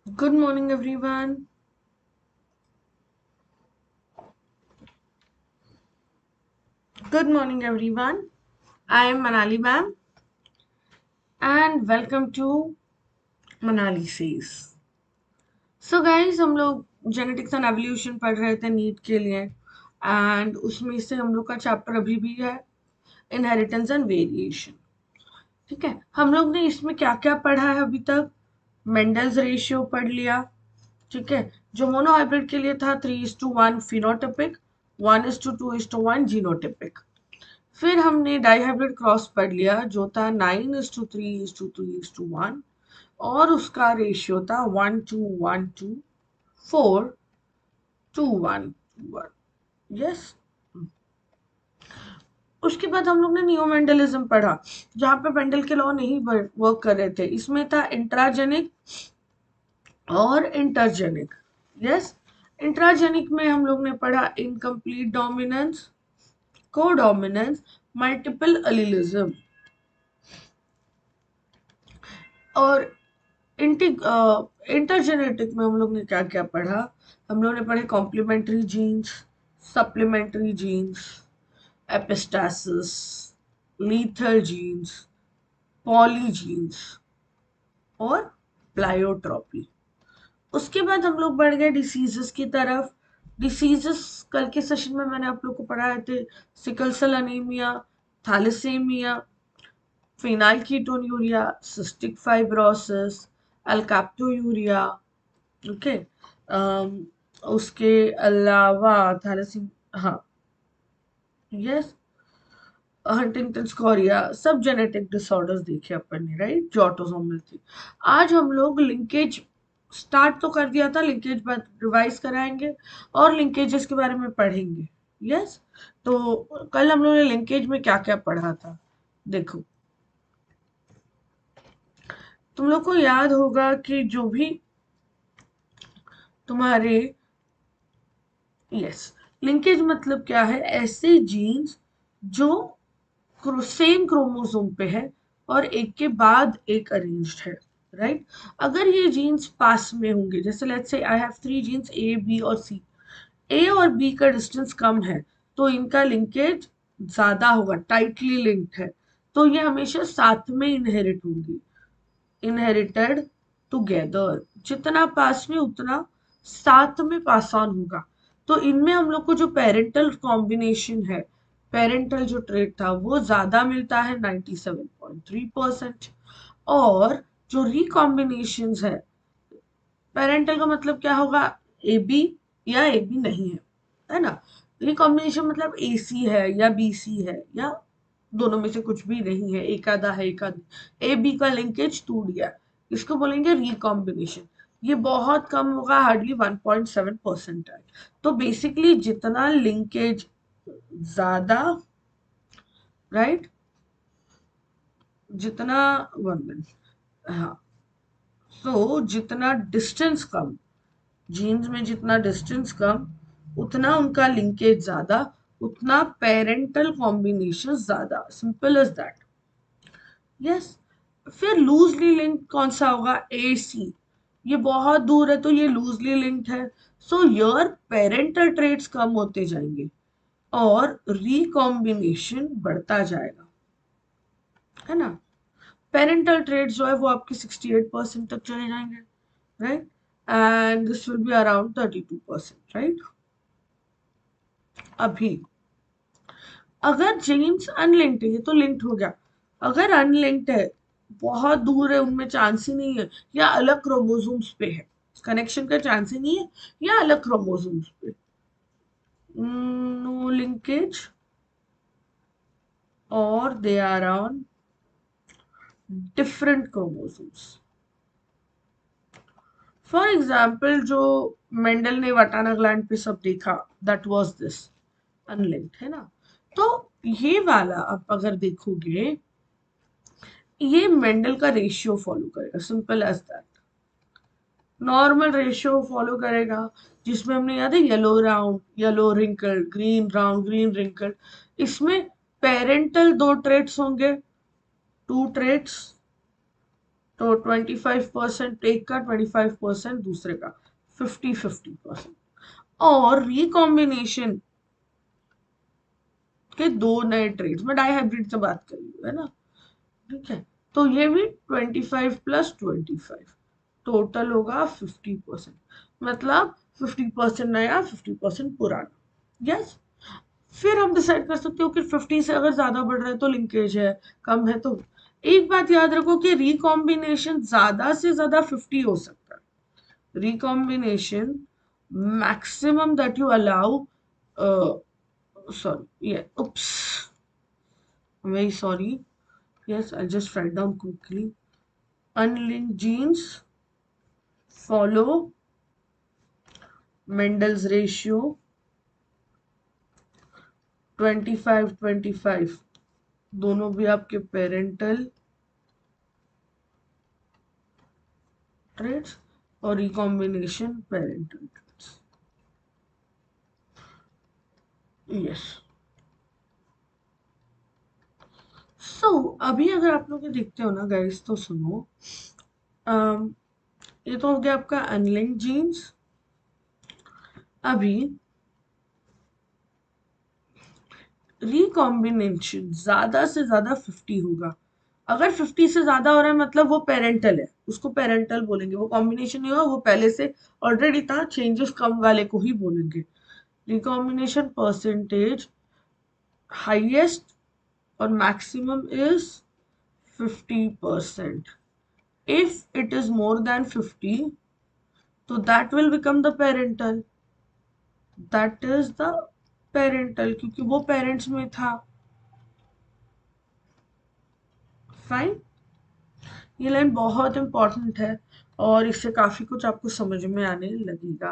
Good morning, everyone. Good morning, everyone. I am Manali ma'am, and welcome to Manali Says. So, guys, हम लोग genetics and evolution पढ़ रहे थे NEET के लिए एंड उसमें से हम लोग का चैप्टर अभी भी है इनहेरिटेंस एंड वेरिएशन। ठीक है, हम लोग ने इसमें क्या क्या पढ़ा है अभी तक। मेंडल्स रेशियो पढ़ लिया। ठीक है, जो मोनोहाइब्रिड के लिए था 3:1 फिनोटिपिक, 1:2:1 जीनोटिपिक। फिर हमने डाइहाइब्रिड क्रॉस पढ़ लिया जो था 9:3:2:1 और उसका रेशियो था 1:1:4:2:1। यस। उसके बाद हम लोग ने नियो मेंडलिज्म पढ़ा जहाँ पे मेंडल के लॉ नहीं वर्क कर रहे थे। इसमें था इंट्राजेनिक और इंटरजेनिक। यस। इंट्राजेनिक में हम लोग ने पढ़ा incomplete dominance, codominance, multiple allelism. और इंटरजेनेटिक में हम लोग ने क्या क्या पढ़ा। हम लोग ने पढ़े complementary genes, supplementary genes, epistasis, lethal genes, polygenes और प्लायोट्रॉपी। उसके बाद हम लोग बढ़ गए डिसीजेस की तरफ। डिसीजेस कल के सेशन में मैंने आप लोग को पढ़ाए थे। Sickle cell anaemia, thalassaemia, phenylketonuria, cystic fibrosis, alkaptonuria. Okay. उसके अलावा थैलेसीम, हाँ, यस, हंटिंगटन स्कोरिया, सब जेनेटिक डिसऑर्डर्स देखे अपन ने, राइट, जो ऑटोसोमल थी। आज हम लोग लिंकेज स्टार्ट तो कर दिया था, लिंकेज बाद रिवाइज कराएंगे और लिंकेजेस के बारे में पढ़ेंगे। यस। तो कल हम लोग ने लिंकेज में क्या क्या पढ़ा था, देखो। तुम लोग को याद होगा कि जो भी तुम्हारे, यस, लिंकेज मतलब क्या है, ऐसे जीन्स जो सेम क्रोमोसोम पे है और एक के बाद एक अरेंज्ड है, राइट। अगर ये जीन्स पास में होंगे, जैसे let's say I have 3 genes A B और सी, ए और बी का डिस्टेंस कम है तो इनका लिंकेज ज्यादा होगा, टाइटली लिंक्ड है, तो ये हमेशा साथ में इनहेरिट होंगी, इनहेरिटेड टुगेदर। जितना पास में उतना साथ में पास ऑन होगा। तो इनमें हम लोग को जो पेरेंटल कॉम्बिनेशन है, पेरेंटल जो ट्रेट था वो ज्यादा मिलता है 97.3%। और जो रिकॉम्बिनेशन है, पेरेंटल का मतलब क्या होगा, ए बी या ए बी नहीं है ना। रिकॉम्बिनेशन मतलब ए सी है या बी सी है या दोनों में से कुछ भी नहीं है, एक आधा है एक आधा, ए बी का लिंकेज टूट गया, इसको बोलेंगे रिकॉम्बिनेशन। ये बहुत कम होगा, हार्डली 1.7% है। तो बेसिकली जितना लिंकेज ज्यादा, राइट, जितना, वन मिनट, हाँ, तो जितना डिस्टेंस कम, जीन्स में जितना डिस्टेंस कम उतना उनका लिंकेज ज्यादा, उतना पेरेंटल कॉम्बिनेशन ज्यादा, सिंपल एज दैट। यस। फिर लूजली लिंक्ड कौन सा होगा, ए सी। ये बहुत दूर है तो ये लूजली लिंक्ड है। सो योर पेरेंटल ट्रेट्स कम होते जाएंगे और रिकॉम्बिनेशन बढ़ता जाएगा, है ना। पेरेंटल ट्रेट्स जो है वो आपके 68% तक चले जाएंगे, right, and this will be around 32%, right. अभी अगर जीन्स अनलिंक्ड है, ये तो लिंक्ड हो गया, अगर अनलिंक्ड है, बहुत दूर है, उनमें चांस ही नहीं है, या अलग क्रोमोसोम्स पे है, कनेक्शन का चांस ही नहीं है, या अलग क्रोमोसोम्स पे, नो लिंकेज और they are on different chromosomes. For example जो मेंडल ने वाटाना ग्लैंड पे सब देखा, दैट वाज दिस अनलिंक्ड, है ना। तो ये वाला आप अगर देखोगे, ये मेंडल का रेशियो फॉलो करेगा, simple as that, normal ratio follow करेगा, जिसमें हमने याद है yellow round yellow wrinkle, green round green wrinkle. इसमें पेरेंटल दो ट्रेट्स होंगे, टू ट्रेट्स, तो 25% एक का, 25% दूसरे का, 50-50%। और रिकॉम्बिनेशन के दो नए ट्रेड्स, मैं डाईहाइब्रिड से बात कर रही हूँ, है ना, ठीक है। तो ये भी 25+25, टोटल होगा 50%। मतलब 50% नया, 50% पुराना। यस। फिर हम डिसाइड कर सकते हो कि 50 से अगर ज्यादा बढ़ रहा है तो लिंकेज है, कम है तो। एक बात याद रखो कि रिकॉम्बिनेशन ज्यादा से ज्यादा 50 हो सकता है। Recombination maximum that you allow, sorry, yeah, oops, I'm very sorry. Yes, I'll just write down quickly. Unlinked genes follow Mendel's ratio 25-25, दोनों भी आपके पेरेंटल ट्रेट्स और recombination parental traits. Yes. So अभी अगर आप लोग ये देखते हो ना गाइस, तो सुनो, अम, ये तो हो गया आपका अनलिंक्ड जीन्स। अभी रिकॉम्बिनेशन ज्यादा से ज्यादा 50 होगा। अगर 50 से ज्यादा हो रहा है मतलब वो पेरेंटल है, उसको पेरेंटल बोलेंगे। वो कॉम्बिनेशन नहीं होगा, वो पहले से ऑलरेडी था, चेंजेस कम वाले को ही बोलेंगे। रिकॉम्बिनेशन परसेंटेज हाईएस्ट और maximum is 50%। if it is more than 50, तो that will become the parental, that is the parental, क्योंकि वो पेरेंट्स में था। फाइन। ये लाइन बहुत इंपॉर्टेंट है और इससे काफी कुछ आपको समझ में आने लगेगा।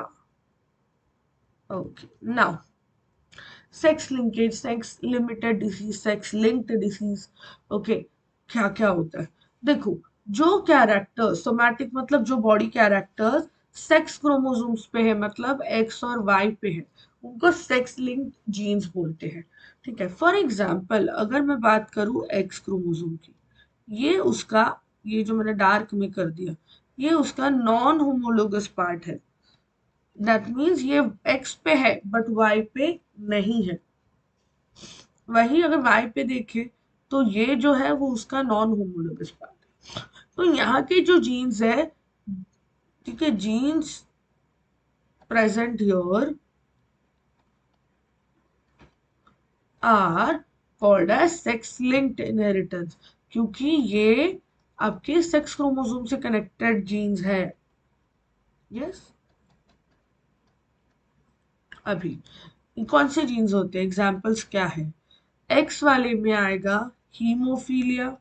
Okay, now sex linkage, sex limited disease, sex linked disease. Okay, क्या क्या होता है देखो। जो कैरेक्टर्स, सोमैटिक मतलब जो बॉडी कैरेक्टर्स सेक्स क्रोमोसोम्स पे है, मतलब एक्स और वाई पे है, उनको सेक्स लिंक्ड जीन्स बोलते हैं। ठीक है। फॉर एग्जाम्पल अगर मैं बात करूं एक्स क्रोमोसोम की, ये उसका, ये जो मैंने डार्क में कर दिया, ये उसका नॉन होमोलोगस पार्ट है। दैट मीन्स ये एक्स पे है बट वाई पे नहीं है। वही अगर वाई पे देखे तो ये जो है वो उसका नॉन होमोलोगस पार्ट है। तो यहाँ के जो जीन्स है, ठीक है, genes present here are called as sex linked inheritance, क्योंकि ये आपके सेक्स क्रोमोसोम से कनेक्टेड जीन्स है। यस। अभी कौन से जीन्स होते हैं, एग्जाम्पल्स क्या है। एक्स वाले में आएगा हीमोफीलिया।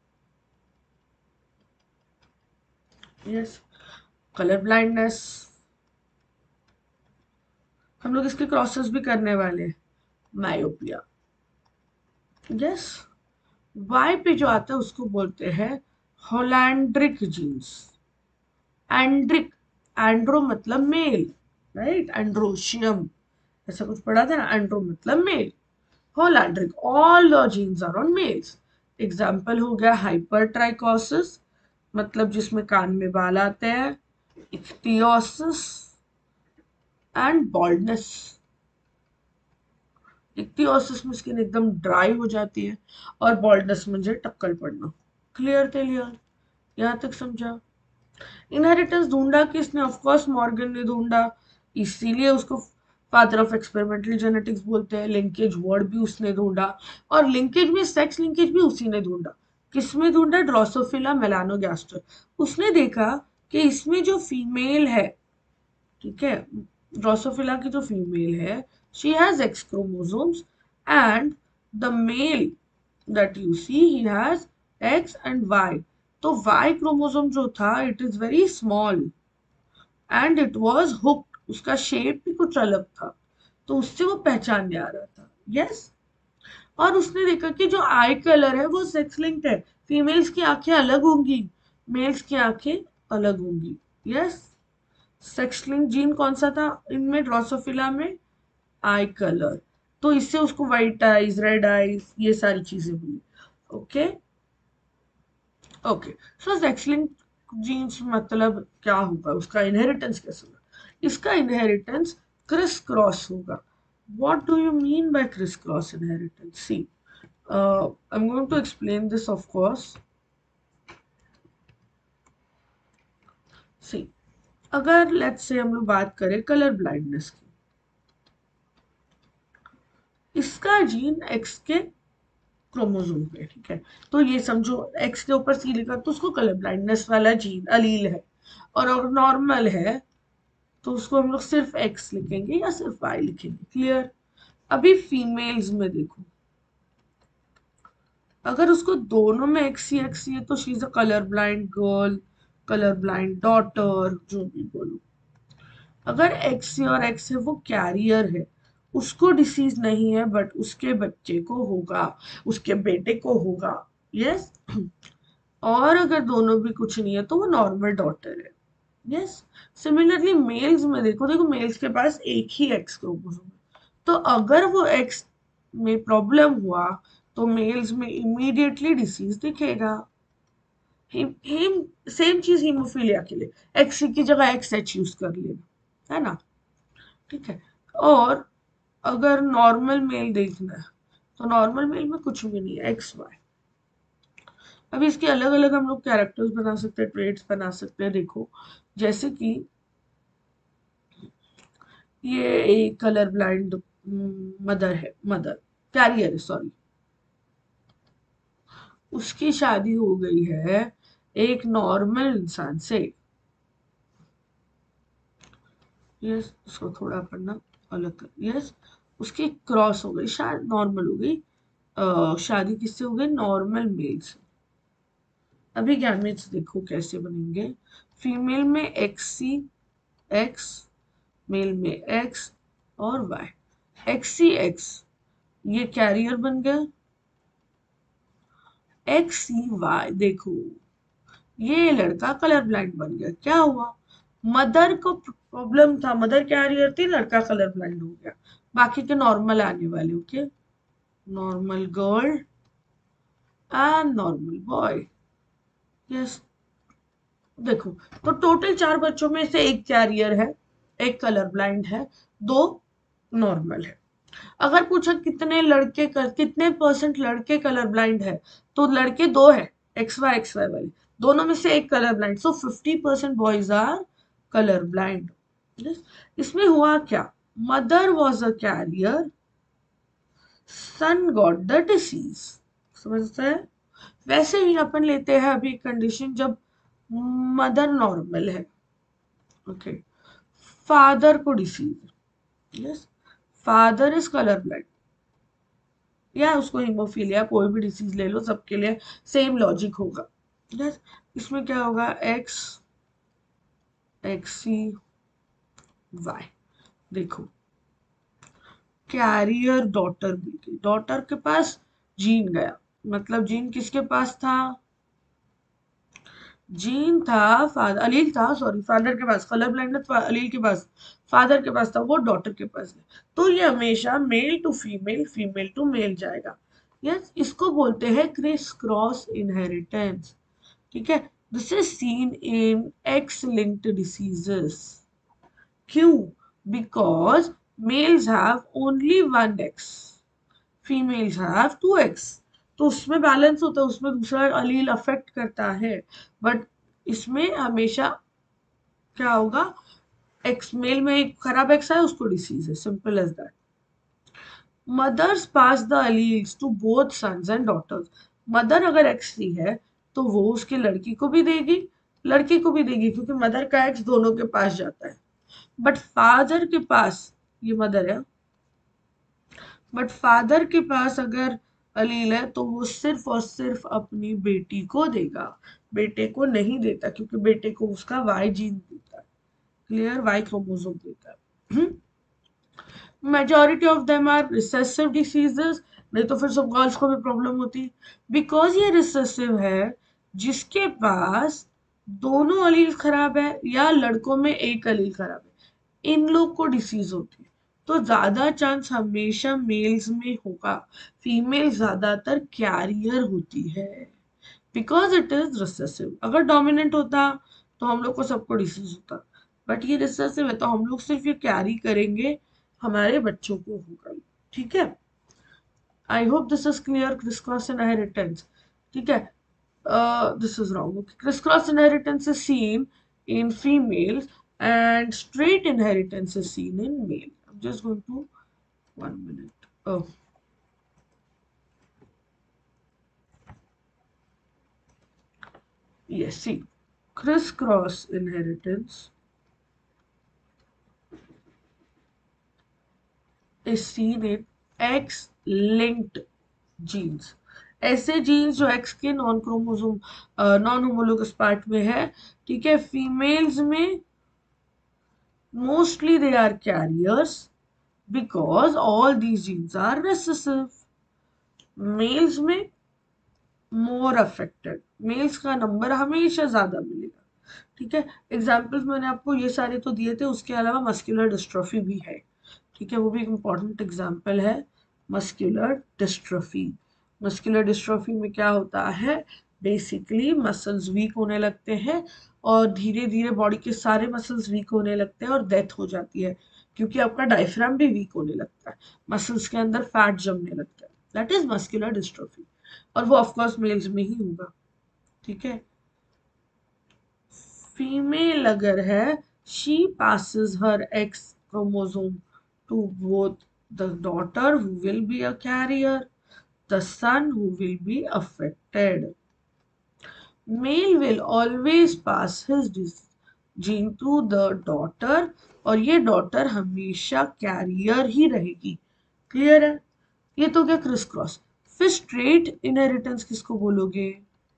यस। कलर ब्लाइंडनेस, हम लोग इसके क्रॉसेस भी करने वाले हैं, मायोपिया। यस। वाई पे जो आता है उसको बोलते हैं होलैंड्रिक जीन्स। एंड्रिक, एंड्रो मतलब मेल, राइट, एंड्रोशियम, ऐसा कुछ पढ़ा था ना, एंड्रो मतलब male. Holandric, all the genes are on males. Example हो गया हाइपरट्राइकोसिस, मतलब जिसमें कान में बाल आते हैं, इक्तियोसिस एंड बॉल्डनेस। इक्तियोसिस में स्किन एकदम ड्राई हो जाती है और बॉल्डनेस में जो टक्कल पड़ना। क्लियर क्लियर, यहाँ तक समझा। इनहेरिटेंस ढूंढा किसने, ऑफ कोर्स मॉर्गन ने ढूंढा, इसीलिए उसको फादर ऑफ एक्सपेरिमेंटल जेनेटिक्स बोलते हैं। लिंकेज वर्ड भी उसने ढूंढा, और लिंकेज में सेक्स लिंकेज भी उसी ने ढूंढा। किसमें ढूंढा, ड्रोसोफिला मेलानोगास्टर। उसने देखा कि इसमें जो फीमेल है, ठीक है, ड्रोसोफिला की जो फीमेल है, she has X chromosomes and the male that you see he has X and Y. तो वाई क्रोमोसोम जो था it is very small and it was hooked, उसका शेप भी कुछ अलग था, तो उससे वो पहचान में आ रहा था। यस। और उसने देखा कि जो आई कलर है वो सेक्स लिंक्ड है, फीमेल्स की आंखें अलग होंगी, मेल्स की आंखें अलग होंगी। यस। सेक्स लिंक्ड जीन कौन सा था इनमें, ड्रोसोफिला में, आई कलर। तो इससे उसको व्हाइट आईज, रेड आईज, ये सारी चीजें हुई। Okay. Okay. So sex linked genes मतलब क्या होगा, उसका इनहेरिटेंस कैसे होगा? इसका इनहेरिटेंस क्रिस क्रॉस होगा। What do you mean by crisscross inheritance? See, I'm going to explain this, of course. See, अगर लेट्स से हम लोग बात करें कलर ब्लाइंडनेस की, इसका जीन एक्स के क्रोमोसोम पे, ठीक है, तो ये समझो एक्स के ऊपर सी लिखा तो उसको कलर ब्लाइंडनेस वाला जीन अलील है, और अगर नॉर्मल है तो उसको हम लोग सिर्फ एक्स लिखेंगे या सिर्फ वाई लिखेंगे। क्लियर? अभी फीमेल्स में देखो, अगर उसको दोनों में एक्स ही है तो she is a colour blind girl, colour blind daughter, जो भी बोलो। अगर एक्स सी और एक्स है वो कैरियर है, उसको डिसीज नहीं है बट उसके बच्चे को होगा, उसके बेटे को होगा। यस। और अगर दोनों भी कुछ नहीं है तो वो नॉर्मल डॉटर है। यस। सिमिलरली मेल्स में देखो, देखो मेल्स के पास एक ही एक्स क्रोमोसोम है, तो अगर वो एक्स में प्रॉब्लम हुआ तो मेल्स में इमीडिएटली डिसीज दिखेगा। हिम सेम चीज हीमोफीलिया के लिए, एक्स की जगह एक्स एच यूज कर लेना, है ना? ठीक है। और अगर नॉर्मल मेल देखना है तो नॉर्मल मेल में कुछ भी नहीं है, एक्स वाई। अभी इसके अलग अलग हम लोग कैरेक्टर्स बना सकते हैं, ट्रेड्स बना सकते हैं। देखो, जैसे कि ये एक कलर ब्लाइंड मदर है, मदर कैरियर है, सॉरी, उसकी शादी हो गई है एक नॉर्मल इंसान से। यस, उसको थोड़ा पढ़ना अलग कर। यस, उसकी क्रॉस हो गई, शायद नॉर्मल हो गई, शादी किससे हो गई? नॉर्मल मेल से। अभी गैमेट्स देखो कैसे बनेंगे। फीमेल में एक्स सी एक्स, मेल में एक्स और वाई, एक्स सी एक्स, ये कैरियर बन गया, एक्स सी वाई। देखो, ये लड़का कलर ब्लाइंड बन गया। क्या हुआ? मदर को प्रॉब्लम था, मदर कैरियर थी, लड़का कलर ब्लाइंड हो गया। बाकी के नॉर्मल आने वाले। Okay, normal girl and normal boy. Yes. देखो, तो टोटल 4 बच्चों में से एक कैरियर है, एक कलर ब्लाइंड है, 2 नॉर्मल है। अगर पूछा कितने परसेंट लड़के कलर ब्लाइंड है, तो लड़के 2 है, एक्स वाई वाले, दोनों में से एक colour blind, so 50% boys are colour blind. इसमें हुआ क्या? Mother was a carrier, son got the disease. समझते हैं? वैसे ही अपन लेते हैं अभी कंडीशन जब मदर नॉर्मल है, ओके, फादर को disease. Yes, father is colour blind, या उसको हीमोफीलिया, कोई भी डिसीज ले लो, सबके लिए सेम लॉजिक होगा। यस। इसमें क्या होगा? X X C Y. देखो, कैरियर डॉटर मिल गई, डॉटर के पास जीन गया, मतलब जीन किसके पास था? जीन था फादर, अलील था, सॉरी, फादर के पास, कलर ब्लाइंडनेस अलील के पास, फादर के पास था, वो डॉटर के पास है। तो ये हमेशा male to female, female to male जाएगा। यस, इसको बोलते हैं क्रिस क्रॉस इनहेरिटेंस। ठीक है। This is seen in X linked diseases. क्यों? Because males have only one X, females have 2x, तो उसमें बैलेंस होता है, उसमें दूसरा अलील अफेक्ट करता है। बट इसमें हमेशा क्या होगा? एक्स मेल में एक खराब एक्स है, उसको डिसीज है, simple as that. Mothers pass the alleles to both sons and daughters. Mother अगर एक्स सी है तो वो उसके लड़की को भी देगी, लड़की को भी देगी, क्योंकि मदर का एक्स दोनों के पास जाता है। बट फादर के पास, ये मदर है, बट फादर के पास अगर अलील है तो वो सिर्फ और सिर्फ अपनी बेटी को देगा, बेटे को नहीं देता, क्योंकि बेटे को उसका वाई जीन देता है। क्लियर? वाई क्रोमोसोम देता है। Majority of them are recessive diseases, नहीं तो फिर सब गर्ल्स को भी प्रॉब्लम होती है। बिकॉज ये रिसेसिव है, जिसके पास दोनों अलील खराब है या लड़कों में एक अलील खराब है, इन लोग को डिसीज होती है। तो ज्यादा चांस हमेशा मेल्स में होगा, फीमेल ज्यादातर कैरियर होती है। Because it is recessive. अगर डोमिनेंट होता तो हम लोग को सबको डिसीज होता, बट ये रिसेसिव है तो हम लोग सिर्फ ये कैरी करेंगे, हमारे बच्चों को होगा। ठीक है, I hope this is clear. Criss cross inheritance, ठीक है, this is wrong. Okay. Crisscross inheritance is seen in females and straight inheritance is seen in male. I'm just going to 1 minute. Oh, yes. See, crisscross inheritance is seen in X-linked genes. ऐसे genes जो X के non chromosome non homologous part में है, ठीक है, females में mostly they are carriers because all these genes are recessive. Males में more affected, males का नंबर हमेशा ज्यादा मिलेगा। ठीक है, एग्जाम्पल्स मैंने आपको ये सारे तो दिए थे, उसके अलावा मस्कुलर डिस्ट्रॉफी भी है। ठीक है, वो भी एक इम्पॉर्टेंट एग्जाम्पल है, मस्कुलर डिस्ट्रॉफी। मस्कुलर डिस्ट्रॉफी में क्या होता है, बेसिकली मसल्स वीक होने लगते हैं और धीरे धीरे बॉडी के सारे मसल्स वीक होने लगते हैं और डेथ हो जाती है, क्योंकि आपका डायफ्राम भी वीक होने लगता है, मसल्स के अंदर फैट जमने लगता है। दैट इज मस्कुलर डिस्ट्रॉफी, और वो ऑफकोर्स मेल्स में ही होगा। ठीक है, फीमेल अगर है, she passes her X chromosome to both the daughter who will be a carrier, the son who will be affected. Male will always pass his gene to the daughter, और ये daughter हमेशा career ही रहेगी। Clear है, ये तो क्या criss cross. फिर straight inheritance किसको बोलोगे,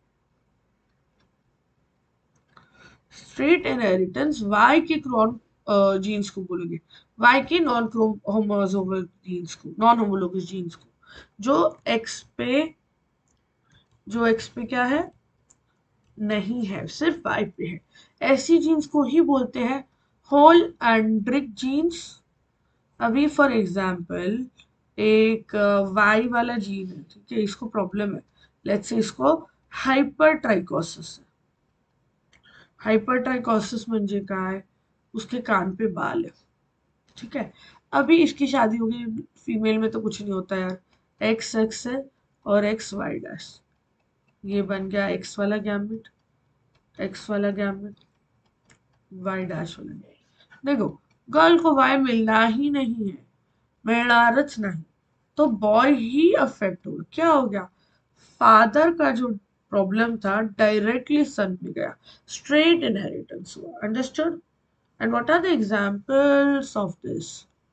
स्ट्रेट इनहेरिटेंस वाई के क्रॉन जीन्स को बोलोगे, वाई के नॉन होमोजोमल जीन्स को, नॉन होमोलोगस जीन्स को, जो एक्स पे, जो एक्स पे क्या है, नहीं है, सिर्फ वाई पे है। ऐसी जीन्स को ही बोलते हैं होल एंड्रिक जीन्स। अभी फॉर एग्जाम्पल एक वाई वाला जीन है, ठीक है, इसको प्रॉब्लम है, लेट्स से इसको हाइपर ट्राइकोसिस है। हाइपरट्राइकोसिस म्हणजे काय, उसके कान पे बाल है। ठीक है, अभी इसकी शादी होगी, फीमेल में तो कुछ नहीं होता यार, एक्स एक्स है और एक्स वाई डैश, ये बन गया एक्स वाला गैमेट, एक्स वाला गैमेट, वाई डैश वाला गैमेट। देखो, गर्ल को वाई मिलना ही नहीं है, मिलनारच नहीं, तो बॉय ही अफेक्ट होगा। क्या हो गया, फादर का जो प्रॉब्लम था डायरेक्टली सन में गया, स्ट्रेट इनहेरिटेंस हुआ। Understood? And what are the examples of this,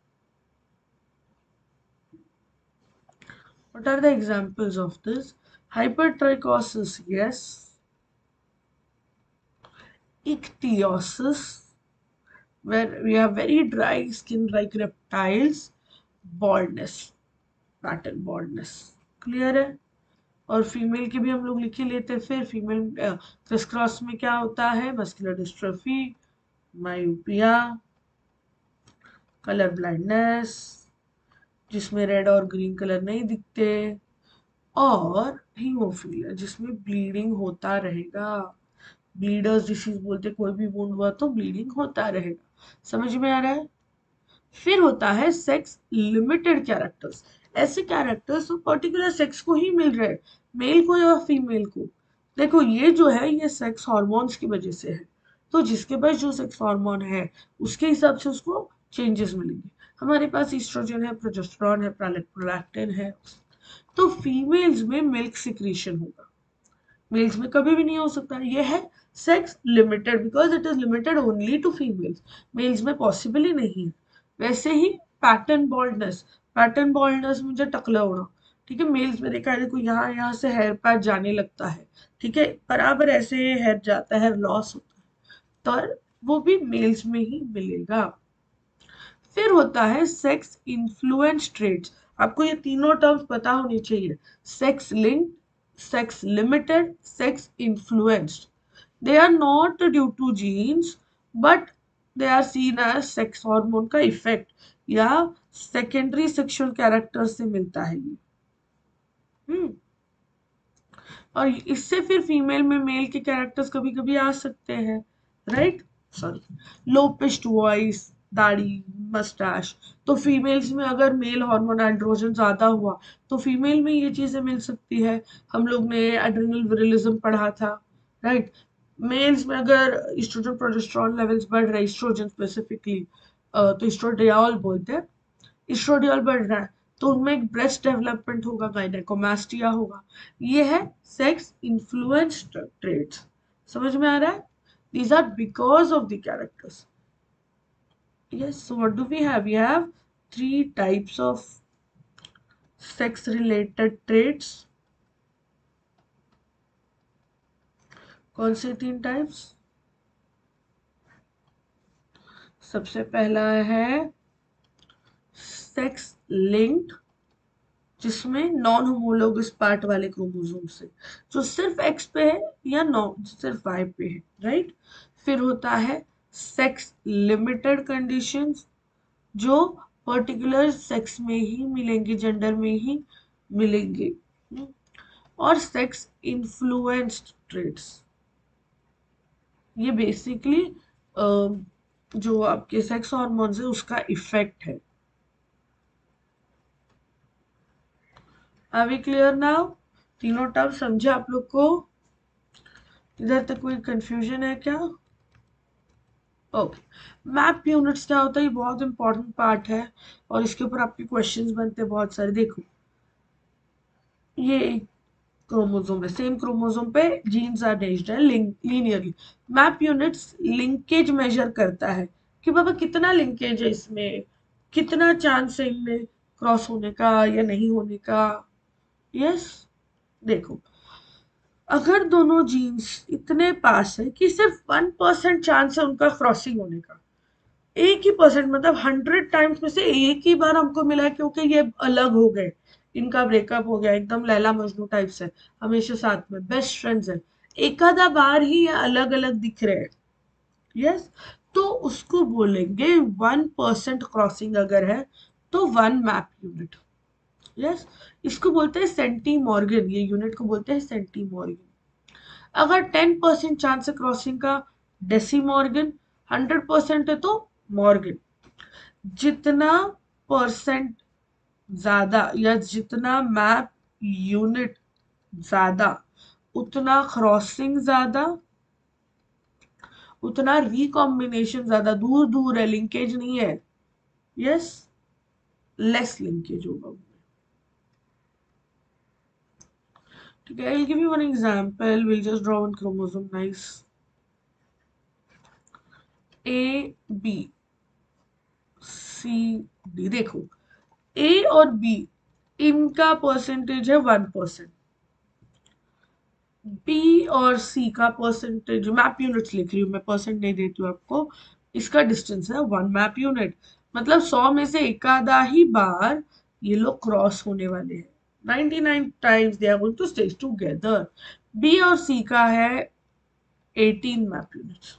what are the examples of this? Hypertrichosis, yes. Ichthyosis, where we have very dry skin like reptiles. Baldness, pattern baldness, clear है। और female के भी हम लोग लिख ही लेते हैं। फिर फीमेल क्रिस क्रॉस में क्या होता है, muscular dystrophy, myopia, colour blindness जिसमें रेड और ग्रीन कलर नहीं दिखते, और हीमोफीलिया जिसमें ब्लीडिंग होता रहेगा। ब्लीडर्स डिसीज बोलते, कोई भी वुंड हुआ तो ब्लीडिंग होता रहेगा। समझ में आ रहा है? फिर होता है सेक्स लिमिटेड कैरेक्टर्स। ऐसे कैरेक्टर्स तो पर्टिकुलर सेक्स को ही मिल रहे हैं, मेल को या फीमेल को। देखो ये जो है ये सेक्स हार्मोन्स की वजह से है, तो जिसके पास जो सेक्स हार्मोन है उसके हिसाब से उसको चेंजेस मिलेंगे। हमारे पास ईस्ट्रोजन है, प्रोजेस्टेरॉन है, प्रोलैक्टिन है, तो फीमेल्स में मिल्क सिक्रीशन होगा, मेल्स में कभी भी नहीं हो सकता। ये है sex limited, because it is limited only to females, males में पॉसिबल ही नहीं है। वैसे ही पैटर्न बॉल्डनेस, पैटर्न बॉल्डनेस मुझे टकला होना, ठीक है, मेल्स में देखा है, देखो यहाँ यहाँ से हेयर पैच जाने लगता है, ठीक है, बराबर ऐसे हेयर जाता है, लॉस होता है, तो वो भी मेल्स में ही मिलेगा। फिर होता है सेक्स इन्फ्लुएंस ट्रेट्स। आपको ये तीनों टर्म्स पता होनी चाहिए, sex linked, sex limited, sex influenced. They are not due to genes, but they are seen as sex hormone का इफेक्ट या सेकेंडरी सेक्सुअल कैरेक्टर से मिलता है ये। और इससे फिर फीमेल में मेल के कैरेक्टर्स कभी कभी आ सकते हैं, right. Sorry, low pitched voice, दाढ़ी, मस्टाश। तो फीमेल्स में अगर मेल हार्मोन एंड्रोजन ज्यादा हुआ तो फीमेल में ये चीजें मिल सकती है। हम लोग ने एड्रिनल विरिलिज्म पढ़ा था, राइट। मेल्स में अगर एस्ट्रोजन प्रोजेस्टेरॉन लेवल्स बढ़ रहे, एस्ट्रोजन स्पेसिफिकली, तो एस्ट्रोडियोल बोलते हैं, एस्ट्रोडियोल बढ़ रहा है तो उनमें एक ब्रेस्ट डेवलपमेंट होगा, गायनेकोमास्टिया होगा। ये है सेक्स इन्फ्लुएंस्ड ट्रेट्स। समझ में आ रहा है? These are because of the characters. yes, so what do we have? We have three types of sex related traits. कौन से तीन टाइप्स? सबसे पहला है सेक्स लिंक्ड, जिसमें नॉन होमोलोगस पार्ट वाले क्रोमोसोम से, जो सिर्फ एक्स पे है या सिर्फ वाई पे है, राइट। फिर होता है सेक्स लिमिटेड कंडीशंस, जो पर्टिकुलर सेक्स में ही मिलेंगे, जेंडर में ही मिलेंगे। और सेक्स इन्फ्लुएंस्ड ट्रेट्स, ये बेसिकली जो आपके सेक्स हार्मोन्स है उसका इफेक्ट है। Are we clear now? तीनों टर्म समझे आप लोग को? इधर तक कोई कंफ्यूजन है क्या? ओके। मैप यूनिट्स क्या होता है? ये बहुत इंपॉर्टेंट पार्ट है और इसके ऊपर आपके क्वेश्चंस बनते हैं बहुत सारे। देखो, ये एक क्रोमोसोम है, सेम क्रोमोसोम पे जीन्स अरेंज्ड है linearly. Map units linkage measure करता है कि बाबा कितना लिंकेज है इसमें, कितना चांस है इनमें क्रॉस होने का या नहीं होने का। यस, देखो, अगर दोनों जीन्स इतने पास है कि सिर्फ 1% चांस है उनका क्रॉसिंग होने का, एक ही परसेंट, मतलब 100 टाइम्स में से एक ही बार हमको मिला क्योंकि ये अलग हो गए, इनका ब्रेकअप हो गया, एकदम लैला मजनू टाइप से, हमेशा साथ में बेस्ट फ्रेंड्स है, एक आधा बार ही ये अलग अलग दिख रहे हैं। यस, तो उसको बोलेंगे 1% क्रॉसिंग अगर है तो 1 मैप यूनिट। यस, इसको बोलते हैं सेंटी मॉर्गन, ये यूनिट को बोलते हैं सेंटी मॉर्गन। अगर 10% चांस है क्रॉसिंग का, डेसी मॉर्गन। 100% है तो मॉर्गन। जितना परसेंट ज्यादा या जितना मैप यूनिट ज्यादा, उतना क्रॉसिंग ज्यादा, उतना रिकॉम्बिनेशन ज्यादा, दूर दूर है, लिंकेज नहीं है। यस, लेस लिंकेज होगा। ठीक है, I'll give you one example. We'll just draw one chromosome. Nice. A, B, C, D। देखो, A और B, इनका परसेंटेज है 1%। बी और सी का परसेंटेज, मैप यूनिट्स लिख रही हूँ मैं, परसेंट नहीं देती हूँ आपको। इसका डिस्टेंस है 1 मैप यूनिट, मतलब 100 में से एक आधा ही बार ये लोग क्रॉस होने वाले हैं। 99 times they are going to stay together. B और सी का है 18 मैप यूनिट्स,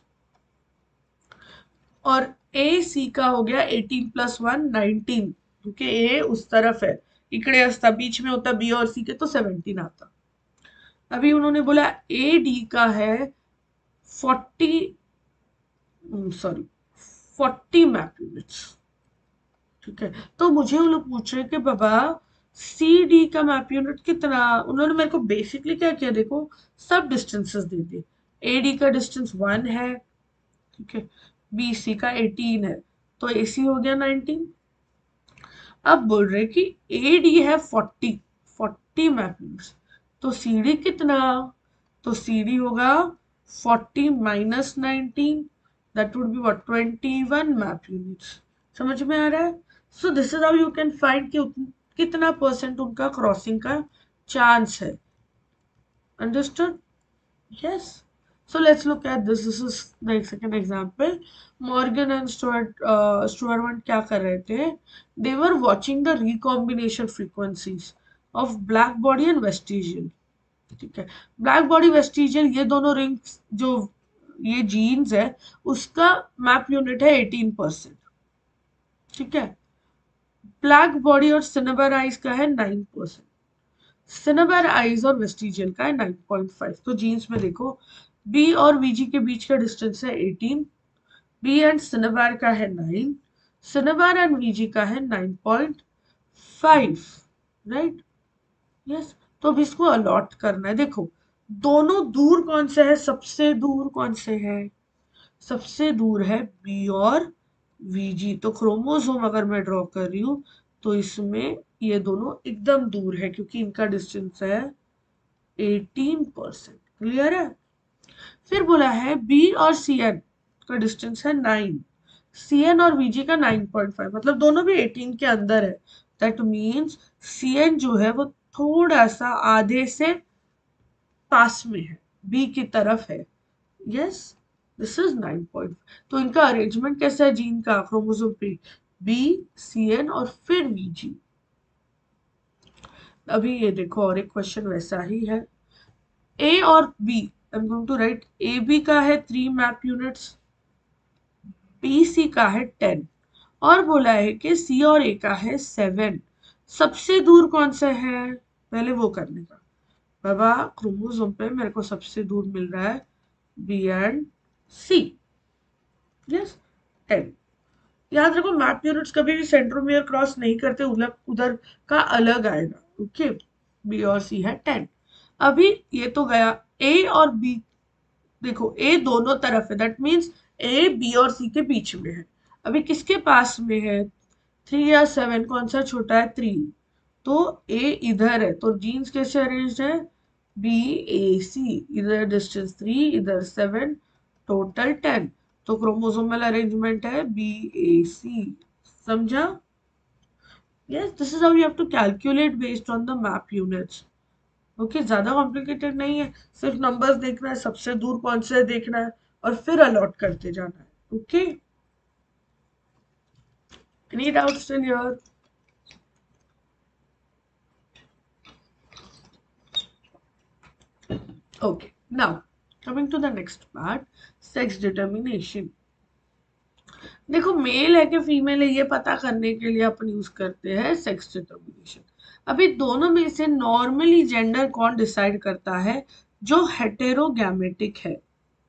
और ए सी का हो गया 18 + 1 19, क्योंकि ए उस तरफ है, इकड़े असता, बीच में होता बी और सी के तो 17 आता। अभी उन्होंने बोला ए डी का है 40, सॉरी 40 मैप यूनिट्स। ठीक है, तो मुझे वो लोग पूछ रहे कि बाबा सी डी का मैप यूनिट कितना। उन्होंने मेरे को बेसिकली क्या किया, देखो, सब डिस्टेंसेस दे दिए। ए डी का डिस्टेंस 1 है, ठीक है, बी सी का 18 है, तो ए सी हो गया 19। अब बोल रहे कि ए डी है 40 मैप यूनिट्स, तो सी डी कितना, तो सी डी होगा 40 - 19, that would be what, 21 map units. समझ में आ रहा है? So this is how you can find कि कितना परसेंट उनका क्रॉसिंग का चांस है। Understood? Yes. So let's look at this. This is the second example. Morgan and Stuart क्या कर रहे थे? They were watching the recombination frequencies of black body and vestigial. ठीक है, ब्लैक बॉडी वेस्टिजियल, ये दोनों रिंग्स जो ये जीन्स है उसका मैप यूनिट है 18%। ठीक है, ब्लैक बॉडी और सिनेबर आइज का है 9%। सिनेबार आइज और वेस्टिजियल का है 9.5। तो जीन्स में देखो बी और वीजी के बीच का डिस्टेंस है 18, बी एंड सिनेबार का है 9, सिनेबार एंड वीजी का है 9.5, राइट। यस, तो अब इसको अलॉट करना है। देखो दोनों दूर कौन से है, सबसे दूर कौन से है, सबसे दूर है बी और वीजी। तो क्रोमोसोम अगर मैं ड्रॉ कर रही हूँ तो इसमें ये दोनों एकदम दूर है क्योंकि इनका डिस्टेंस है 18%। क्लियर है। फिर बोला है बी और सी एन का डिस्टेंस है 9, सी एन और वीजी का 9.5, मतलब दोनों भी 18 के अंदर है। दैट मीन्स सी एन जो है वो थोड़ा सा आधे से पास में है, बी की तरफ है। यस, दिस इज 9 तो इनका अरेंजमेंट कैसा है जीन का क्रोमोसोम पे, बी, सी एन और फिर वीजी। अभी ये देखो और एक क्वेश्चन वैसा ही है, ए और B, I am going to write A B का है 3 मैप यूनिट्स, बी सी का है 10, और बोला है कि सी और ए का है 7। सबसे दूर कौन सा है, पहले वो करने का। बाबा क्रोमोसोम पे मेरे को सबसे दूर मिल रहा है बी एंड सी। यस, 10। याद रखो मैप यूनिट्स कभी भी सेंट्रोमियर क्रॉस नहीं करते, उधर उधर का अलग आएगा। ओके, बी और सी है 10। अभी ये तो गया ए और बी, देखो ए दोनों तरफ है, दैट मीन्स ए बी और सी के बीच में है। अभी किसके पास में है, 3 या 7, कौन सा छोटा है, 3। तो ए इधर है, तो जीन्स कैसे अरेंज्ड है, बी ए सी, इधर डिस्टेंस 3, इधर 7, टोटल 10। तो क्रोमोसोमल अरेंजमेंट है बी ए सी। समझा। Yes, this is how you have to calculate based on the map units. Okay, ज्यादा कॉम्प्लिकेटेड नहीं है, सिर्फ नंबर्स देखना है, सबसे दूर कौन से देखना है और फिर अलॉट करते जाना है। Okay, any doubts still here. Okay, now coming to the next part, sex determination. देखो मेल है कि फीमेल है ये पता करने के लिए अपन यूज करते हैं सेक्स डिटर्मिनेशन। अभी दोनों में से नॉर्मली जेंडर कौन डिसाइड करता है, जो हेटेरोगैमेटिक है,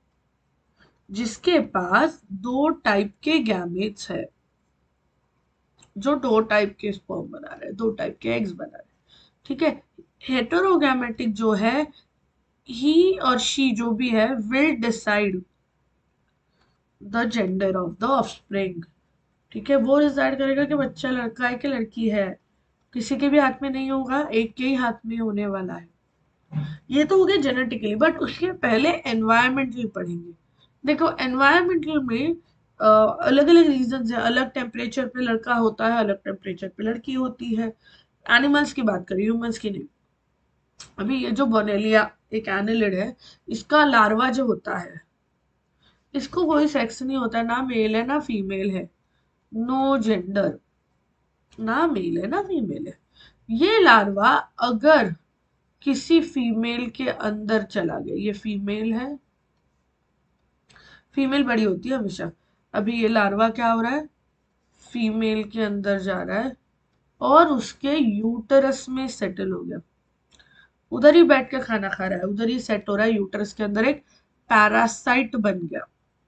जिसके पास दो टाइप के गैमेट्स है, जो दो टाइप के स्पर्म बना रहे हैं, दो टाइप के एग्स बना रहे हैं। ठीक है, हेटेरोगैमेटिक जो है, ही और शी जो भी है will decide the gender of the offspring. ठीक है, वो डिसाइड करेगा कि बच्चा लड़का है कि लड़की है। किसी के भी हाथ में नहीं होगा, एक के ही हाथ में होने वाला है। ये तो हो गया जेनेटिकली, बट उसके पहले एनवायरमेंटल पढ़ेंगे। देखो एनवायरमेंटल में अलग अलग रीजन है, अलग टेम्परेचर पे लड़का होता है, अलग टेम्परेचर पे लड़की होती है। एनिमल्स की बात करें, ह्यूमंस की नहीं। अभी ये जो बोनेलिया एक एनिलिड है, इसका लार्वा जो होता है, इसको कोई सेक्स नहीं होता, ना मेल है ना फीमेल है, नो जेंडर, ना मेल है ना फीमेल है। ये लार्वा अगर किसी फीमेल के अंदर चला गया, ये फीमेल है, फीमेल बड़ी होती है हमेशा। अभी ये लार्वा क्या हो रहा है, फीमेल के अंदर जा रहा है और उसके यूटरस में सेटल हो गया, उधर ही बैठ के खाना खा रहा है, उधर ही सेट हो रहा है, यूटरस के अंदर एक पैरासाइट बन गया।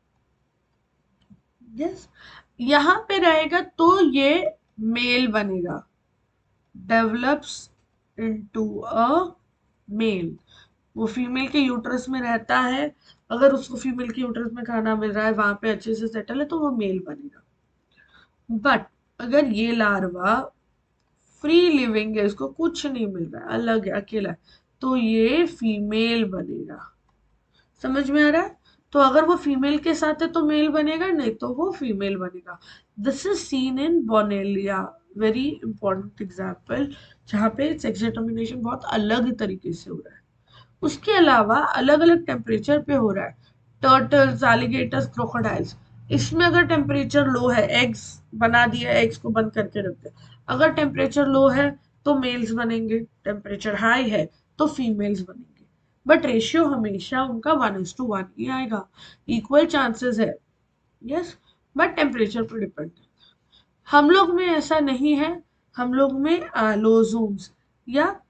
यस, यहाँ पे रहेगा तो ये मेल बनेगा, डेवलप्स इनटू अ मेल। वो फीमेल के यूटरस में रहता है, अगर उसको फीमेल के यूटरस में खाना मिल रहा है, वहां पे अच्छे से सेटल है, तो वो मेल बनेगा। बट अगर ये लार्वा फ्री लिविंग है, इसको कुछ नहीं मिल रहा है, अलग है, अकेला है, तो ये फीमेल बनेगा। समझ में आ रहा है। तो अगर वो फीमेल के साथ है तो मेल बनेगा, नहीं तो वो फीमेल बनेगा। This is seen in Bonellia, very important example, जहाँ पे सेक्स डिटर्मिनेशन बहुत अलग तरीके से हो रहा है। उसके अलावा अलग अलग टेम्परेचर पे हो रहा है, टर्टल्स, एलिगेटर्स, क्रोकोडाइल्स। इसमें अगर टेम्परेचर लो है, एग्स बना दिया, एग्स को बंद करके रख दिया, अगर टेम्परेचर लो है तो मेल्स बनेंगे, टेम्परेचर हाई है तो फीमेल्स बनेंगे। बट रेशियो हमेशा उनका 1:1 ही आएगा, इक्वल चांसेस है। यस, बट टेम्परेचर पर डिपेंड है। हम लोग में ऐसा नहीं है, हम लोग में एलोसोम्स या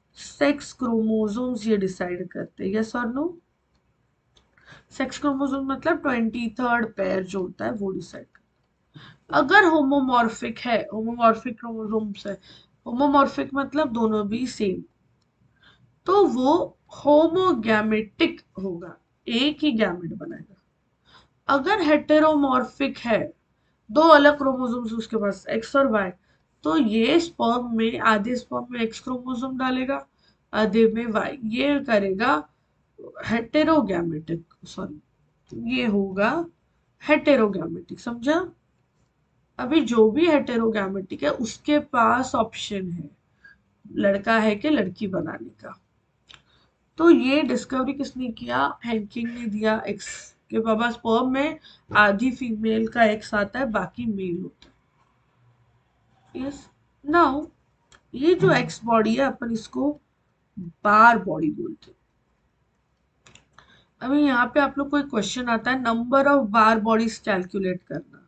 सेक्स क्रोमोसोम्स ये डिसाइड करते हैं, यस और नो। सेक्स क्रोमोसोम मतलब 23rd पेयर जो होता है वो डिसाइड करता है। अगर होमोमॉर्फिक है, होमोमॉर्फिक क्रोमोसोम्स है, होमोमॉर्फिक मतलब दोनों भी सेम, तो वो होमोगैमेटिक होगा, एक ही गैमेट बनाएगा। अगर हेटेरोमॉर्फिक है, दो अलग क्रोमोसोम्स उसके पास एक्स और वाई, तो ये स्पर्म में आधे स्पर्म में एक्स क्रोमोसोम डालेगा, आधे में वाई, ये करेगा हेटेरोगैमेटिक, सॉरी ये होगा हेटेरोगैमेटिक, समझा। अभी जो भी हेटेरोगैमेटिक है उसके पास ऑप्शन है लड़का है कि लड़की बनाने का। तो ये डिस्कवरी किसने किया, हैंकिंग ने दिया। एक्स के पापा स्पर्म में आधी फीमेल का एक्स आता है, बाकी मेल होता है। यस, नाउ ये जो एक्स बॉडी है अपन इसको बार बॉडी बोलते हैं। अभी यहाँ पे आप लोग को एक क्वेश्चन आता है, number of Barr bodies calculate करना,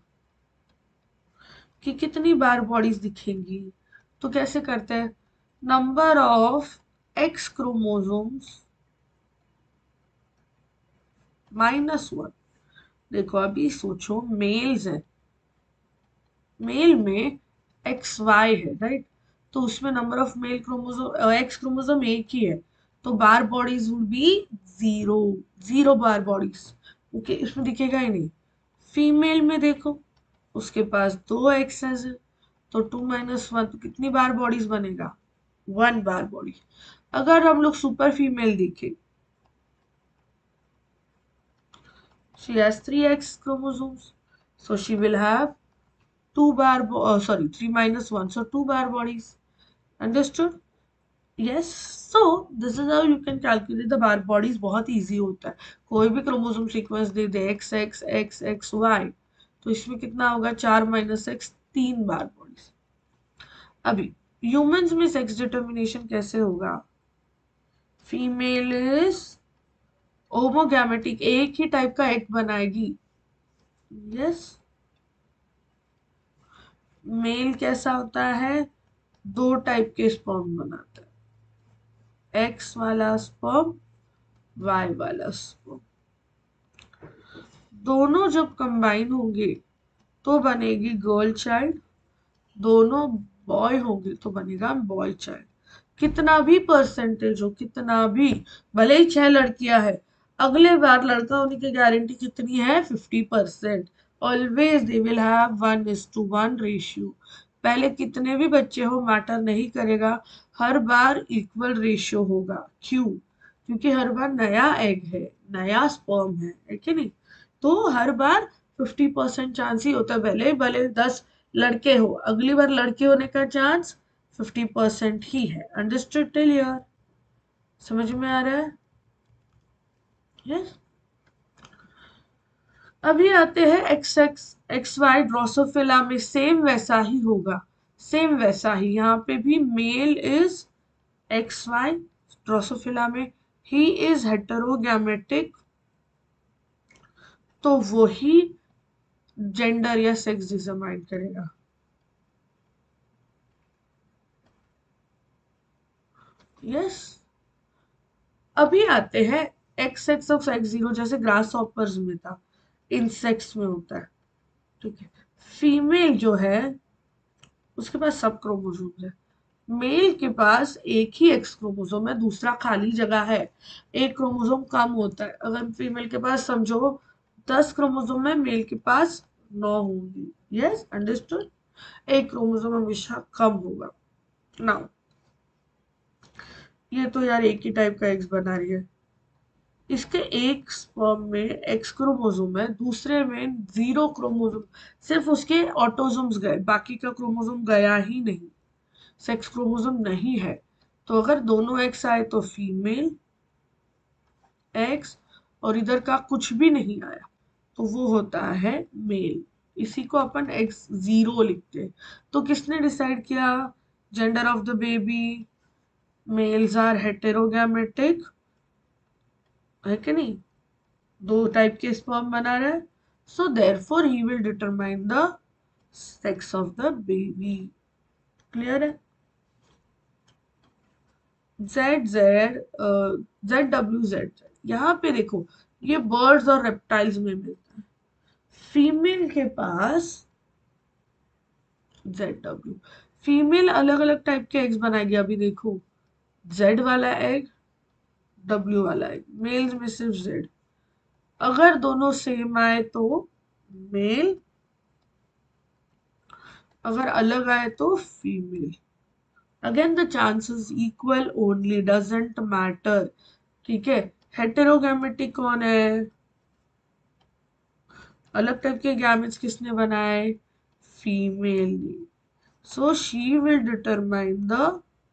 कि कितनी बार बॉडीज दिखेंगी। तो कैसे करते हैं, नंबर ऑफ एक्स क्रोमोसोम्स -1। देखो अभी सोचो, मेल्स है, मेल में एक्स वाई है, राइट। तो उसमें number of male chromosome, X chromosome एक ही है, तो Barr bodies would be zero, zero Barr bodies. Okay, इसमें दिखेगा ही नहीं। फीमेल में देखो, उसके पास दो एक्सेस है, तो 2 - 1, तो कितनी बार बॉडीज बनेगा, 1 बार बॉडी। अगर हम लोग सुपर फीमेल देखें, she has 3x chromosomes, so she will have 3 - 1, so 2 bar bodies. Understood? Yes. So this is how you can calculate the bar bodies. बहुत easy होता है, कोई भी क्रोमोसोम सीक्वेंस दे दे X X X X Y, तो इसमें कितना होगा, 4 - x, 3 बार बॉडीज। अभी ह्यूमंस में सेक्स डिटर्मिनेशन कैसे होगा, फीमेल इज होमोगैमेटिक, एक ही टाइप का एग बनाएगी। यस, मेल कैसा होता है, दो टाइप के स्पर्म बनाता है, एक्स वाला स्पर्म, वाई वाला स्पर्म। दोनों जब कंबाइन होंगे तो बनेगी गर्ल चाइल्ड, दोनों बॉय होंगे तो बनेगा बॉय चाइल्ड। कितना भी परसेंटेज हो, कितना भी, भले ही 6 लड़कियां है, अगले बार लड़का होने की गारंटी कितनी है, 50%। Always they will have 1:1 ratio. पहले कितने भी बच्चे हो मैटर नहीं करेगा, हर बार इक्वल रेशियो होगा। क्यों, क्योंकि हर बार नया एग है, नया स्पर्म है कि नहीं। तो हर बार 50% चांस ही होता है, भले भले 10 लड़के हो, अगली बार लड़के होने का चांस 50% ही है। अंडरस्टूड टिल हियर, समझ में आ रहा है। यस, अभी आते हैं X X X Y Drosophila में, सेम वैसा ही होगा, सेम वैसा ही यहाँ पे भी male is X Y, Drosophila में ही इज हेटेरोगैमेटिक, तो वही जेंडर या सेक्स डिटरमाइन करेगा। यस, अभी आते हैं X X of X zero, जैसे ग्रास हॉपर्स में था, इंसेक्ट्स में होता है, ठीक है। फीमेल जो है उसके पास सब क्रोमोसोम्स है, मेल के पास एक ही एक्स क्रोमोसोम है, दूसरा खाली जगह है, एक क्रोमोसोम कम होता है। अगर फीमेल के पास समझो 10 क्रोमोसोम है, मेल के पास 9 होंगी। यस, अंडरस्टूड, एक क्रोमोसोम हमेशा कम होगा। नाउ ये तो यार एक ही टाइप का एक्स बना रही है, इसके एक स्पर्म में एक्स क्रोमोसोम है, दूसरे में 0 क्रोमोसोम, सिर्फ उसके ऑटोसोम्स गए, बाकी का क्रोमोसोम गया ही नहीं, सेक्स क्रोमोसोम नहीं है। तो अगर दोनों एक्स आए तो फीमेल एक्स, और इधर का कुछ भी नहीं आया तो वो होता है मेल, इसी को अपन x0 लिखते हैं। तो किसने डिसाइड किया, gender of the baby, males are heterogametic, है कि नहीं, दो टाइप के स्पर्म बना रहा है, so therefore he will determine the sex of the baby. Clear है। Z Z ZWZ। यहाँ पे देखो ये बर्ड्स और रेप्टाइल्स में मिलता है। फीमेल के पास ZW। फीमेल अलग अलग टाइप के एग्स बनाएगी। अभी देखो जेड वाला एग, डब्ल्यू वाला एग, मेल्स में सिर्फ जेड। अगर दोनों सेम आए तो मेल, अगर अलग आए तो female. Again the chances equal only, doesn't matter. ठीक है। हेटेरोगैमेटिक कौन है? अलग टाइप के गैमेट्स किसने बनाए? फीमेल ने। So she will determine the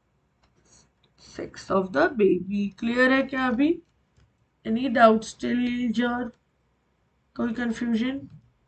sex of the baby. Clear है क्या अभी? Any doubt still your? कोई कंफ्यूजन?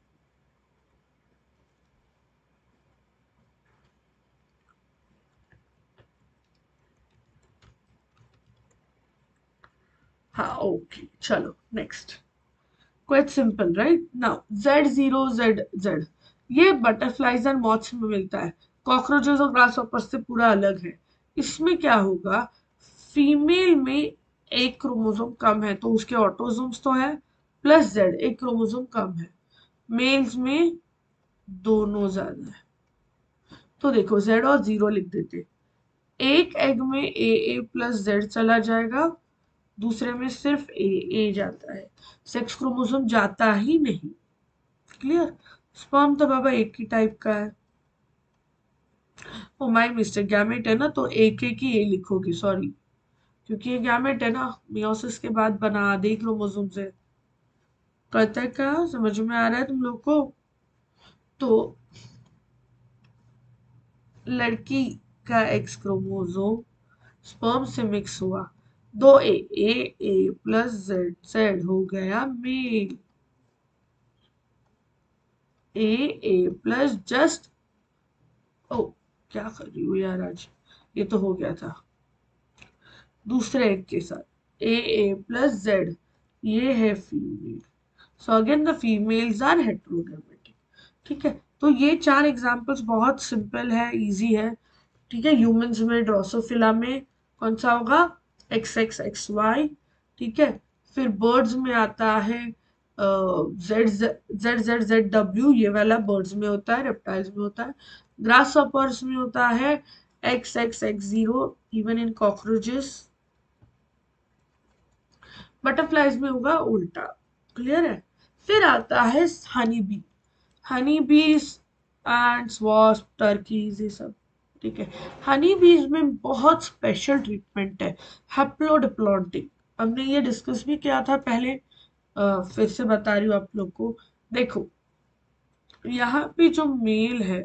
हाँ ओके, चलो next. Quite simple right now. Z0ZZ ये बटरफ्लाइज एंड मॉथ्स में मिलता है, कॉकरोचेस और ग्रास से पूरा अलग है। इसमें क्या होगा? फीमेल में एक क्रोमोसोम कम है तो उसके ऑटोसोम्स तो है, प्लस जेड एक क्रोमोसोम कम है। मेल्स में दोनों ज्यादा है। तो देखो जेड और जीरो लिख देते। एक एग में ए प्लस जेड चला जाएगा, दूसरे में सिर्फ ए जाता है, सेक्स क्रोमोसोम जाता ही नहीं। क्लियर? स्पर्म तो बाबा एक ही टाइप का है। ओ माय मिस्टेक, गैमेट है ना तो एक ही ए लिखोगे, सॉरी। क्योंकि ये गैमेट है ना, मियोसिस के बाद बना आधे क्रोमोसोम से। पता है क्या? समझ में आ रहा है तुम लोग को? तो लड़की का एक्स क्रोमोसोम स्पर्म से मिक्स हुआ, दो ए प्लस जेड, जेड हो गया मेल। ए प्लस जस्ट, ओ क्या कर रही हूँ यार आज, ये तो हो गया था दूसरे एक के साथ। ए प्लस जेड, ये है female. So again the females are heterogametic. ठीक है। तो ये चार एग्जांपल्स बहुत सिंपल है, इजी है। ठीक है। ह्यूमंस में ड्रोसोफिला में कौन सा होगा? XXXY। ठीक है। फिर बर्ड्स में आता है ZZZW, ये वाला बर्ड्स में होता है, रेप्टाइल्स में होता है। ग्रास में होता है XXX0, even in cockroaches. Butterflies में होगा उल्टा। क्लियर है? फिर आता है हनी बी, हनी बीज एंड्स वॉस्प, टर्कीज, ये सब। ठीक है। हनी बीज में बहुत स्पेशल ट्रीटमेंट है, हैप्लोडिप्लॉइडिक। हमने ये डिस्कस भी किया था पहले, फिर से बता रही हूँ आप लोग को। देखो यहाँ पे जो मेल है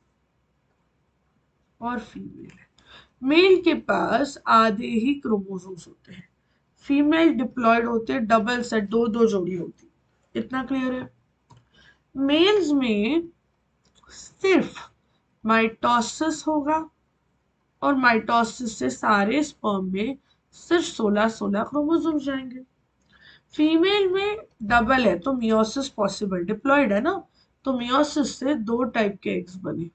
और फीमेल है, मेल के पास आधे ही क्रोमोसोम्स होते हैं, फीमेल डिप्लॉयड होते हैं, डबल सेट, दो दो जोड़ी होती। इतना क्लियर है? मेल्स में सिर्फ माइटोसिस होगा, और माइटोसिस से सारे स्पर्म में सिर्फ 16 क्रोमोसोम जाएंगे। फीमेल में डबल है तो मियोसिस पॉसिबल, डिप्लॉयड है ना, तो मियोसिस से दो टाइप के एग्स बने।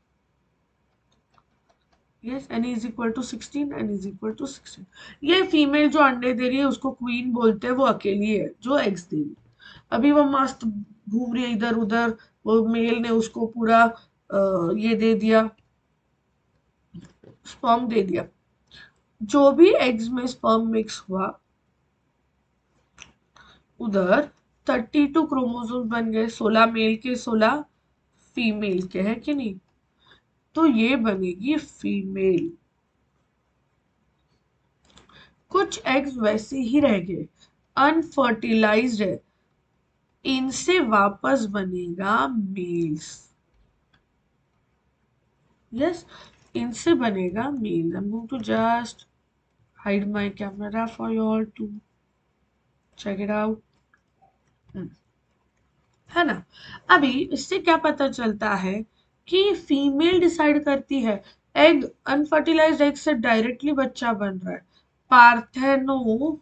Yes, n is equal to 16, n is equal to 16। ये फीमेल जो अंडे दे रही है उसको क्वीन बोलते हैं, वो अकेली है जो एग्स दे रही है। अभी वो मस्त घूम रही है इधर उधर, वो मेल ने उसको पूरा ये दे दिया, स्पर्म दे दिया। जो भी एग्स में स्पर्म मिक्स हुआ, उधर 32 क्रोमोसोम बन गए, 16 मेल के 16 फीमेल के, हैं कि नहीं? तो ये बनेगी फीमेल। कुछ एग्स वैसे ही रह गए, अनफर्टिलाइज्ड है, इनसे वापस बनेगा मेल्स। यस, इनसे बनेगा male. I am going to just hide my camera for you all to check it out. है ना? अभी इससे क्या पता चलता है कि फीमेल डिसाइड करती है, एग अनफर्टिलाइज्ड एग से डायरेक्टली बच्चा बन रहा है, पार्थेनोजेनेसिस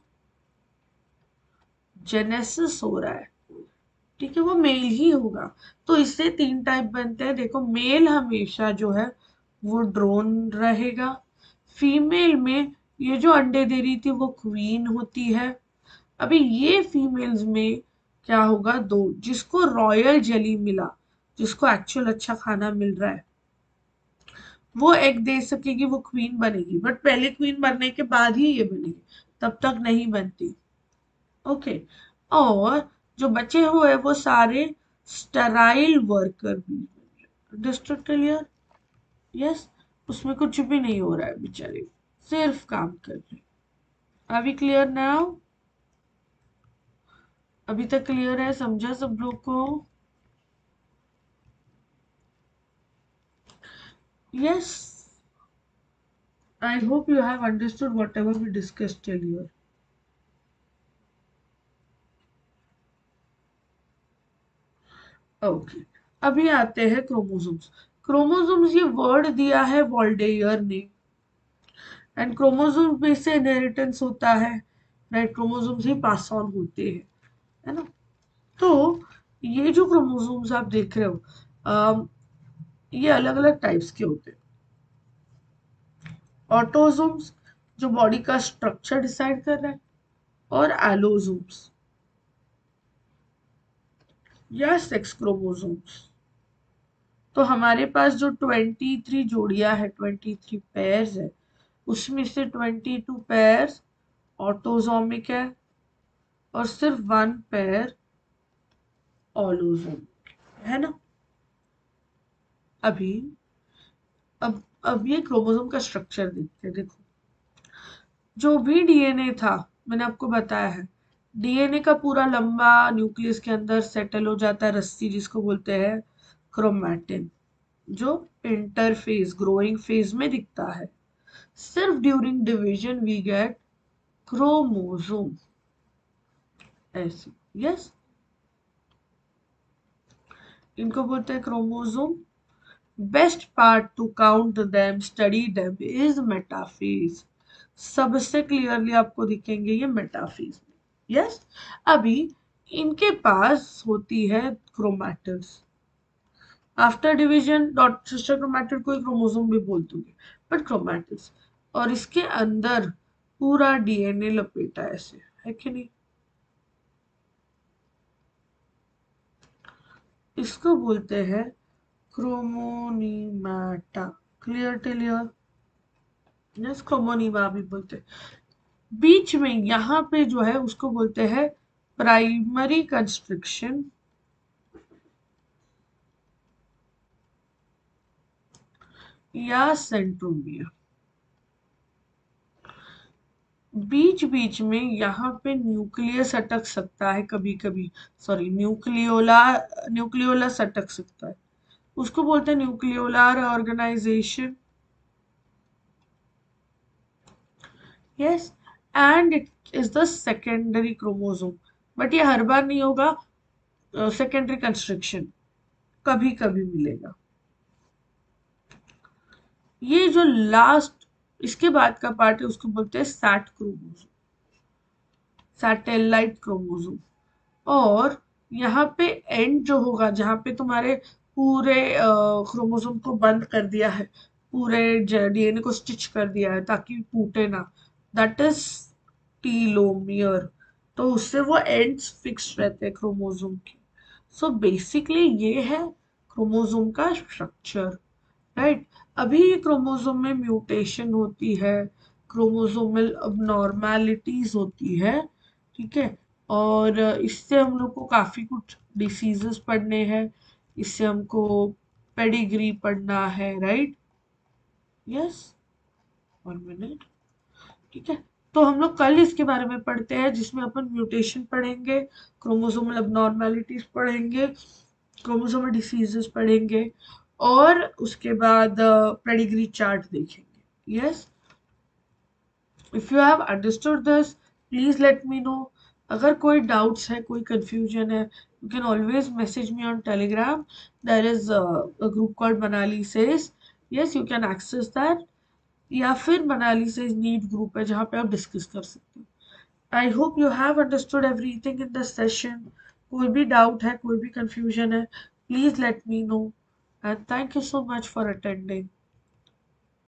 हो रहा है। ठीक है, वो मेल ही होगा। तो इससे तीन टाइप बनते हैं। देखो मेल हमेशा जो है वो ड्रोन रहेगा, फीमेल में ये जो अंडे दे रही थी वो क्वीन होती है। अभी ये फीमेल्स में क्या होगा, दो, जिसको रॉयल जेली मिला, जिसको एक्चुअल अच्छा खाना मिल रहा है, वो एग दे सकेगी, वो क्वीन बनेगी। बट पहले क्वीन बनने के बाद ही ये बनेगी, तब तक नहीं बनती। ओके। और जो बचे हुए वो सारे स्टराइल वर्कर भी। अंडरस्टूड? क्लियर? यस। उसमें कुछ भी नहीं हो रहा है बेचारे, सिर्फ काम कर रहे। अभी क्लियर नाउ? अभी तक क्लियर है? समझा सब लोग को? Yes. I hope you have understood whatever we discuss till here. Okay. अभी आते हैं क्रोमोसोम्स। क्रोमोसोम्स ये वर्ड दिया है वॉल्डेयर ने, एंड क्रोमोसोम में से इनहेरिटेंस होता है, राइट? क्रोमोसोम्स ही पास ऑन होते हैं, है ना? तो ये जो क्रोमोसोम्स आप देख रहे हो, ये अलग अलग टाइप्स के होते हैं। ऑटोसोम्स, जो बॉडी का स्ट्रक्चर डिसाइड कर रहा है, और एलोसोम्स या सेक्स क्रोमोसोम्स। तो हमारे पास जो 23 जोड़ियां है, 23 पेयर्स है, उसमें से 22 पेयर्स ऑटोसोमिक है, और सिर्फ 1 पेयर ऑलोसोमिक है ना? अभी अब ये क्रोमोसोम का स्ट्रक्चर देखते हैं। देखो, जो भी डीएनए था, मैंने आपको बताया है, डीएनए का पूरा लंबा न्यूक्लियस के अंदर सेटल हो जाता है, रस्सी जिसको बोलते हैं क्रोमैटिन, जो इंटरफेज ग्रोइंग फेज में दिखता है। सिर्फ during division we get chromosome, ऐसे। यस, इनको बोलते हैं chromosome. Best part to count them, study them is metaphase. सबसे क्लियरली आपको दिखेंगे ये मेटाफेज में। यस। अभी इनके पास होती है chromatids. After division dot sister chromatid को क्रोमोसोम भी बोल दूंगी, बट क्रोमैटिड्स। और इसके अंदर पूरा डीएनए लपेटा ऐसे, है कि नहीं? इसको बोलते हैं chromonemata. Clear till here? Yes, chromonema भी बोलते हैं। बीच में यहाँ पे जो है उसको बोलते हैं प्राइमरी कंस्ट्रक्शन या सेंट्रोमियर। बीच बीच में यहाँ पे न्यूक्लियस अटक सकता है कभी कभी, सॉरी, न्यूक्लियोलस अटक सकता है, उसको बोलते हैं nucleolar organization. Yes. And it is the secondary chromosome. But ये हर बार नहीं होगा, सेकेंडरी कंस्ट्रक्शन कभी कभी मिलेगा। ये जो लास्ट, इसके बाद का पार्ट है, उसको बोलते हैं सैट क्रोमोसोम, सैटेलाइट क्रोमोसोम। और यहाँ पे एंड जो होगा, जहाँ पे तुम्हारे पूरे क्रोमोसोम को बंद कर दिया है, पूरे डीएनए को स्टिच कर दिया है ताकि टूटे ना, दैट इज टीलोमियर। तो उससे वो एंड्स फिक्स रहते हैं क्रोमोसोम की। सो बेसिकली ये है क्रोमोसोम का स्ट्रक्चर, राइट? अभी क्रोमोसोम में म्यूटेशन होती है, क्रोमोसोमल अबनॉर्मैलिटीज होती है, ठीक है? और इससे हम लोग को काफी कुछ डिसीजेस पढ़ने हैं, इससे हमको पेडिग्री पढ़ना है, राइट? यस। 1 मिनट। ठीक है। तो हम लोग कल इसके बारे में पढ़ते हैं, जिसमें अपन म्यूटेशन पढ़ेंगे, क्रोमोसोमल अबनॉर्मैलिटीज पढ़ेंगे, क्रोमोसोमल डिसीजेस पढ़ेंगे, और उसके बाद पेडिग्री चार्ट देखेंगे। Yes. If you have understood this, please let me know. अगर कोई डाउट्स है, कोई कंफ्यूजन है, you can always message me on Telegram. There is a group called Manali sage. Yes, you can access that. या फिर Manali says NEET group है, जहाँ पे आप डिस्कस कर सकते हो। I hope you have understood everything in this session. कोई भी डाउट है, कोई भी कंफ्यूजन है, please let me know, and thank you so much for attending.